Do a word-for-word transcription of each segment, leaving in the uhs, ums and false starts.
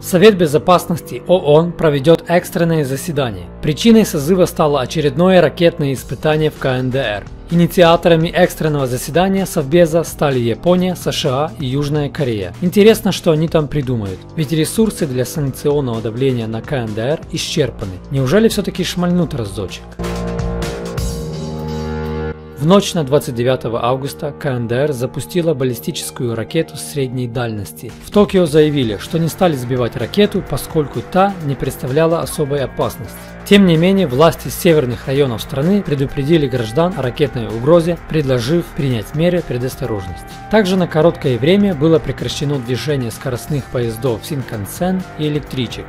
Совет Безопасности ООН проведет экстренное заседание. Причиной созыва стало очередное ракетное испытание в КНДР. Инициаторами экстренного заседания Совбеза стали Япония, США и Южная Корея. Интересно, что они там придумают, ведь ресурсы для санкционного давления на КНДР исчерпаны. Неужели все-таки шмальнут разочек? В ночь на двадцать девятое августа КНДР запустила баллистическую ракету средней дальности. В Токио заявили, что не стали сбивать ракету, поскольку та не представляла особой опасности. Тем не менее, власти северных районов страны предупредили граждан о ракетной угрозе, предложив принять меры предосторожности. Также на короткое время было прекращено движение скоростных поездов Синкансен и электричек.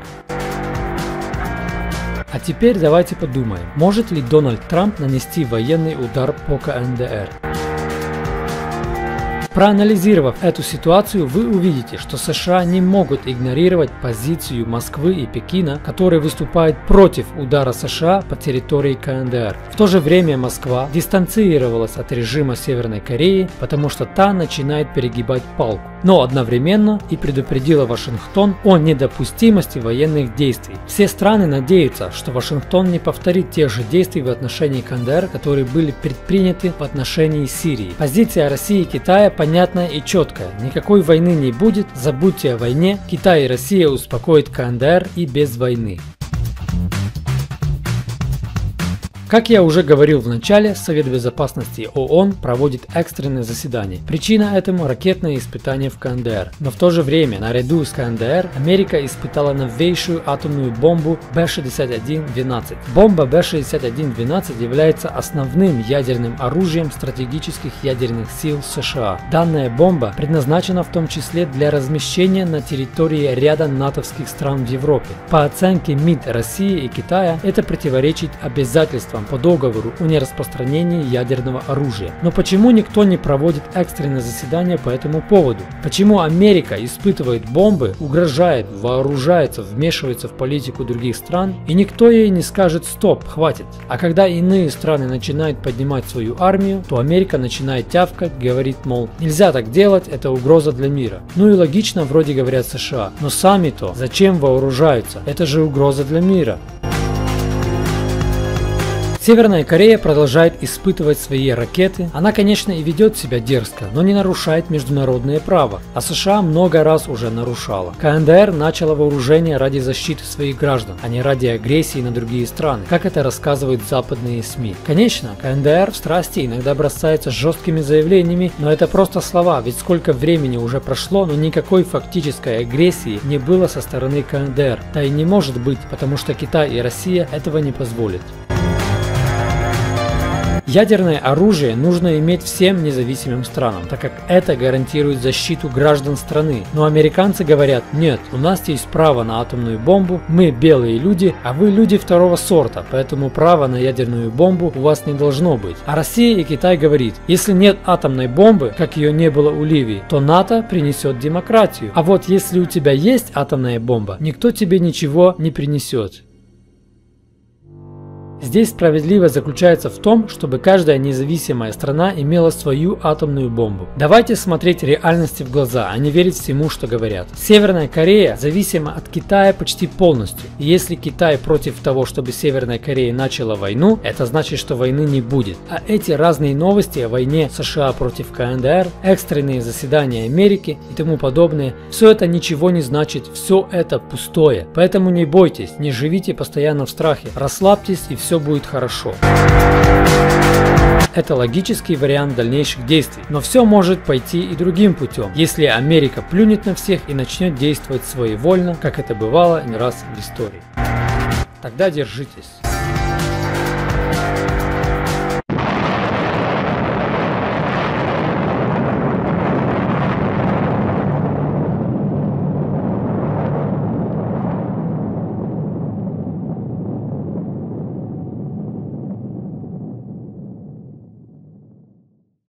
А теперь давайте подумаем, может ли Дональд Трамп нанести военный удар по КНДР? Проанализировав эту ситуацию, вы увидите, что США не могут игнорировать позицию Москвы и Пекина, которые выступают против удара США по территории КНДР. В то же время Москва дистанцировалась от режима Северной Кореи, потому что та начинает перегибать палку, но одновременно и предупредила Вашингтон о недопустимости военных действий. Все страны надеются, что Вашингтон не повторит тех же действий в отношении КНДР, которые были предприняты в отношении Сирии. Позиция России и Китая понятная и четкая. Никакой войны не будет, забудьте о войне, Китай и Россия успокоят КНДР и без войны. Как я уже говорил в начале, Совет Безопасности ООН проводит экстренное заседание. Причина этому – ракетное испытание в КНДР. Но в то же время, наряду с КНДР, Америка испытала новейшую атомную бомбу Б шестьдесят один двенадцать. Бомба Б шестьдесят один двенадцать является основным ядерным оружием стратегических ядерных сил США. Данная бомба предназначена в том числе для размещения на территории ряда натовских стран в Европе. По оценке МИД России и Китая, это противоречит обязательствам по договору о нераспространении ядерного оружия. Но почему никто не проводит экстренное заседание по этому поводу? Почему Америка испытывает бомбы, угрожает, вооружается, вмешивается в политику других стран, и никто ей не скажет «стоп, хватит». А когда иные страны начинают поднимать свою армию, то Америка начинает тявкать, говорит, мол, нельзя так делать, это угроза для мира. Ну и логично, вроде говорят США, но сами-то зачем вооружаются? Это же угроза для мира. Северная Корея продолжает испытывать свои ракеты. Она, конечно, и ведет себя дерзко, но не нарушает международное право, а США много раз уже нарушала. КНДР начала вооружение ради защиты своих граждан, а не ради агрессии на другие страны, как это рассказывают западные СМИ. Конечно, КНДР в страсти иногда бросается жесткими заявлениями, но это просто слова, ведь сколько времени уже прошло, но никакой фактической агрессии не было со стороны КНДР. Да и не может быть, потому что Китай и Россия этого не позволят. Ядерное оружие нужно иметь всем независимым странам, так как это гарантирует защиту граждан страны. Но американцы говорят, нет, у нас есть право на атомную бомбу, мы белые люди, а вы люди второго сорта, поэтому права на ядерную бомбу у вас не должно быть. А Россия и Китай говорит, если нет атомной бомбы, как ее не было у Ливии, то НАТО принесет демократию. А вот если у тебя есть атомная бомба, никто тебе ничего не принесет. Здесь справедливость заключается в том, чтобы каждая независимая страна имела свою атомную бомбу. Давайте смотреть реальности в глаза, а не верить всему, что говорят. Северная Корея зависима от Китая почти полностью. И если Китай против того, чтобы Северная Корея начала войну, это значит, что войны не будет. А эти разные новости о войне США против КНДР, экстренные заседания Америки и тому подобное, все это ничего не значит, все это пустое. Поэтому не бойтесь, не живите постоянно в страхе, расслабьтесь и все будет хорошо. Это логический вариант дальнейших действий, но все может пойти и другим путем, если Америка плюнет на всех и начнет действовать своевольно, как это бывало не раз в истории. Тогда держитесь.